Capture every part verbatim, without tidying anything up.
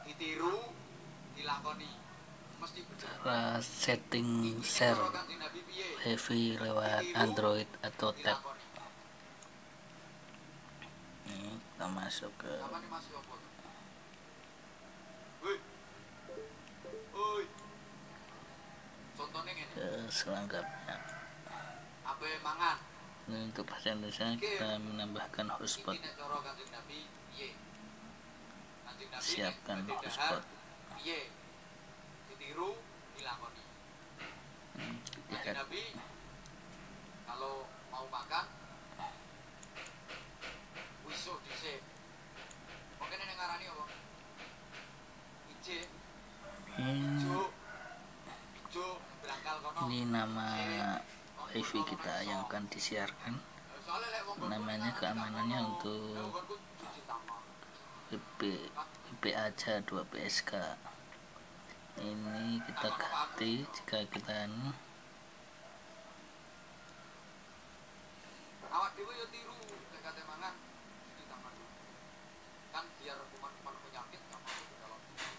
ditiru, dilakoni. Mesti cara setting share wifi lewat Android atau tab. Ini kita masuk ke ke selengkapnya. Ini untuk bahasa Indonesia kita menambahkan hotspot. Siapkan hotspot. Ditiru, dilakoni. Kanjeng Nabi kalau mau makan wisuh dhisik. Mungkin nek ngarani apa? Ije. Ijo. Ijo berangkal kono. Ini nama wifi kita yang akan disiarkan. Namanya keamanannya untuk W P aja dua P S K. Ini kita ganti jika kita ini awak dhewe yo tiru nek kate mangan cuci tangan kan biar kuman-kuman penyakit enggak masuk ke dalam tubuh.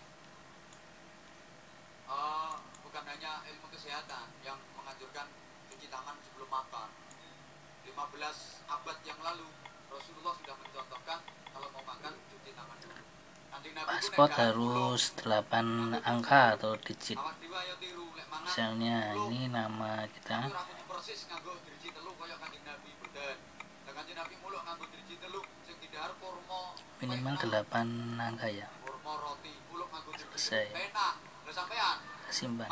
Uh, bukan hanya ilmu kesehatan yang menganjurkan cuci tangan sebelum makan. lima belas abad yang lalu Rasulullah sudah mencontohkan kalau mau makan cuci tangan dulu. Paspor harus delapan angka atau digit. Misalnya ini nama kita minimal delapan angka ya. Selesai. Kita simpan.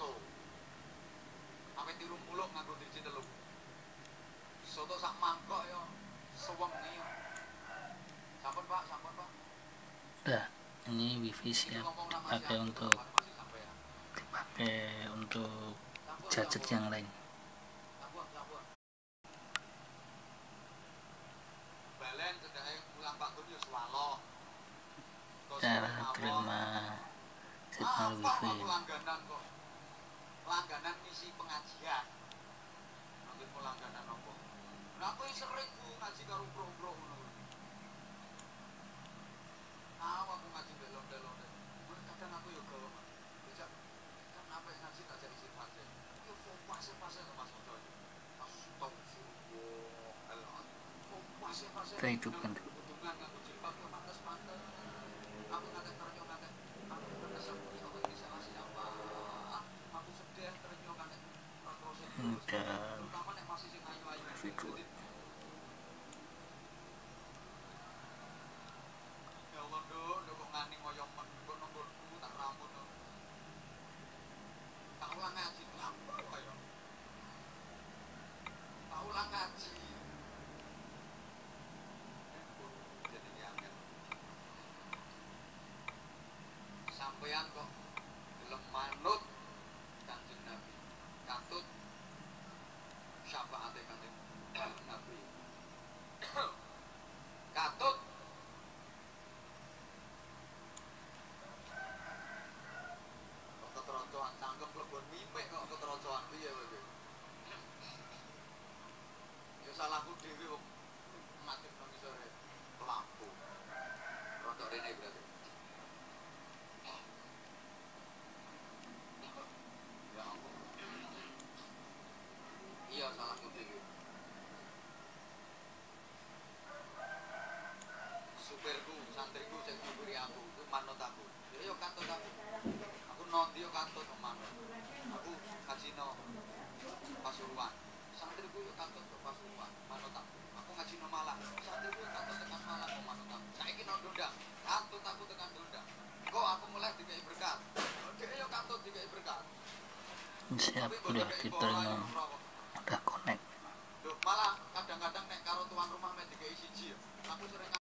Soto sak mangkok yo sewengi yo. Sampun Pak, sampun Pak. Udah, ini wifi siap dipakai untuk dipakai untuk gadget yang lain. Cara terima signal wifi. Langganan misi pengajian. Nanti mau langganan apa? Nah, aku sering ku ngaji karo bro-bro ngono. Ah, aku ngaji belon-belon. Kadang aku yo gawe. Bisa kan apa ngaji tak jadi sifat. Yo fase-fase to Mas Mojo. Astagfirullah. Fase-fase. Kita hidupkan dulu. Aku ngaten ternyok ngaten. Aku beresep iki kok bisa ngasih apa? Aku sedih ternyok ngaten. Udah video. Ya Allah nduk, nduk kok ngani moyo men kok nonggonku tak rambut. Tak ulang ngaji apa kaya. Tak ulang ngaji. Jadi angel. Sampeyan kok gelem manut Kanjeng Nabi. Katut syafaate Kanjeng Nabi. Katut kok keterocoan cangkem plebon mimik kok keterocoan piye kowe. Ya salahku dhewe wong mati nang isore lampu. Rodok rene berarti. Ya Allah. Iya salahku dhewe. Supirku, santriku sing nyupiri aku, itu manut aku. Ya yo kantut aku. Aku nondi yo kantut manut. Aku kajino Pasuruan. Santriku yo kantut ke Pasuruan, manut aku. Aku ngajino Malang. Santriku yo kantut tekan Malang kok manut aku. Saiki nang Dondang, kantut aku tekan Dondang. Kok aku mulai dikai berkat. Dhewe yo kantut dikai berkat. Siap, udah diterima, udah connect. Malah kadang-kadang nek karo tuan rumah mek dikai siji. Aku sering